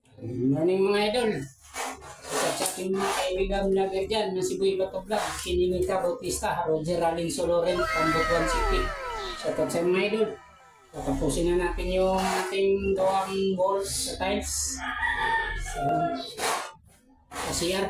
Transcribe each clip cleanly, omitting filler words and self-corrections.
Good morning mga idol. Sa ating mga kaibigan vlogger dyan na si Boy Bato Vlog, Kininita Bautista, Roger Aling Soloren, Pambutuan City. Shout out sa mga idol. Tatapusin na natin yung ating gawang balls sa tiles. Sa CR.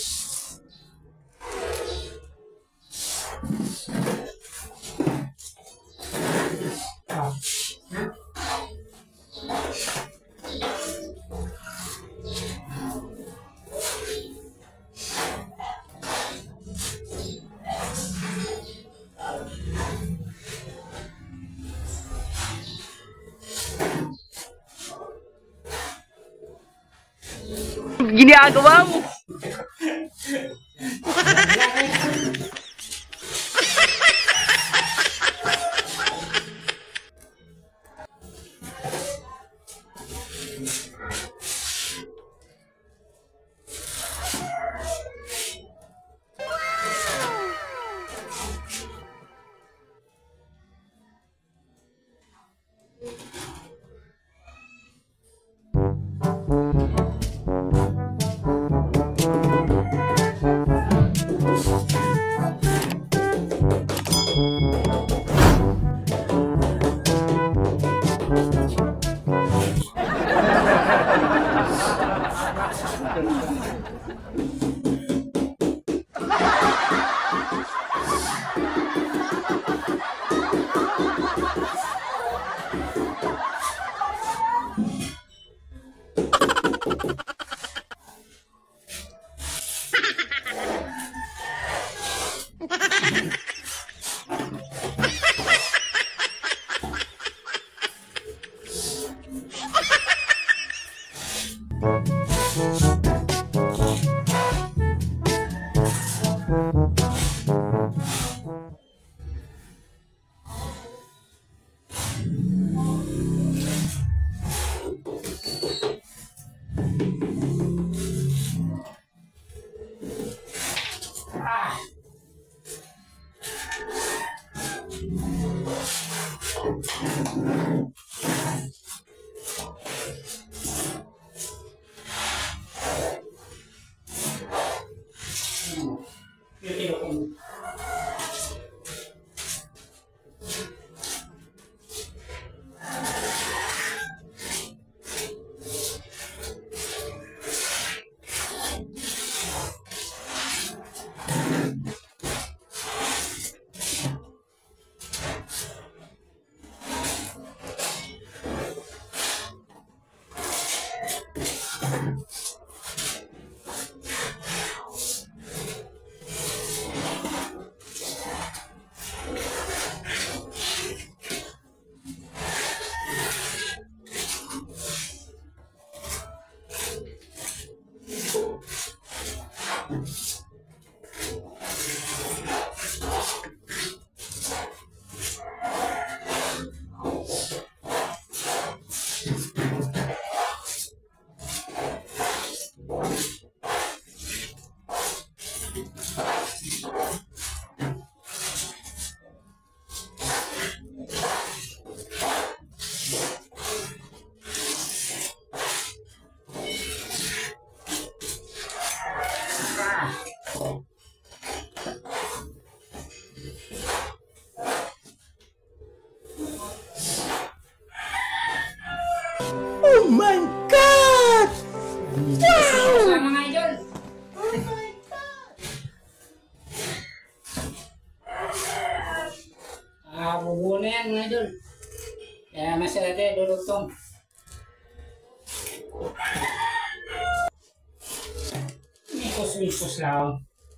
Ginagawa mo. Oh my God! Wow! Mga idol. Oh my God! Bubuo na yan mga idol. Kaya masarap dulutong. Mikos lang.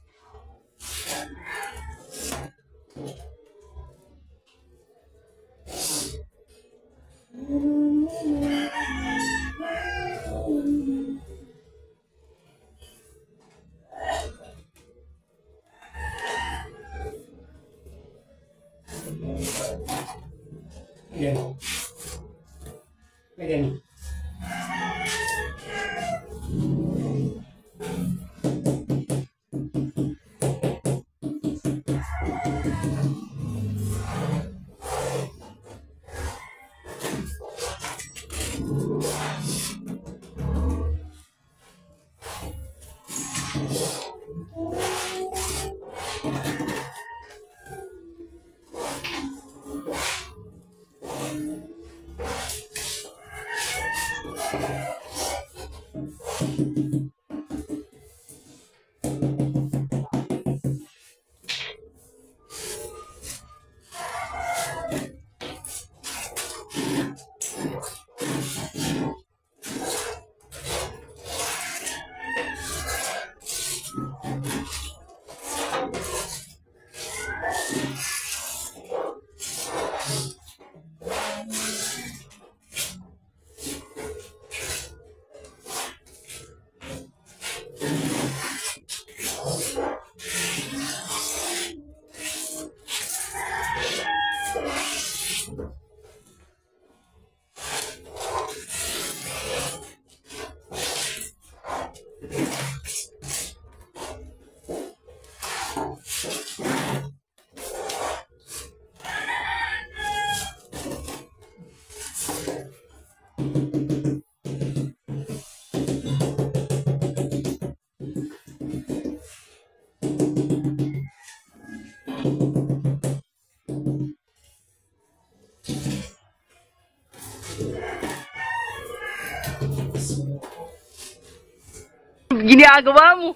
Ayan. Ayan. Ginagawa mo?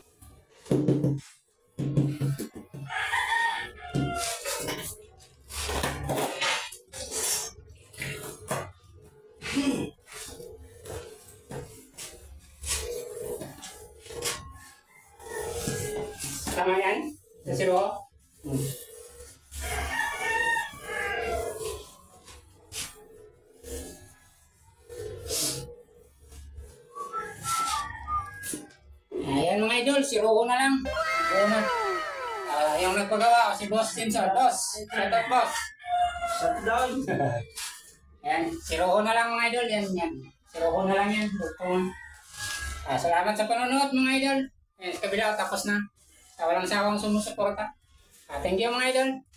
Tama yan? Sa zero? Ayan mga idol, si Roho na lang. Roho na. Yung nagpagawa, si Boss Simpson. Boss, shout out boss. Shutdown. Ayan, si Roho na lang mga idol. Yan. Si Roho na lang yan. Salamat sa panonood mga idol. Ayan, sa kabila, tapos na. Walang sawang sumusuporta. Thank you mga idol.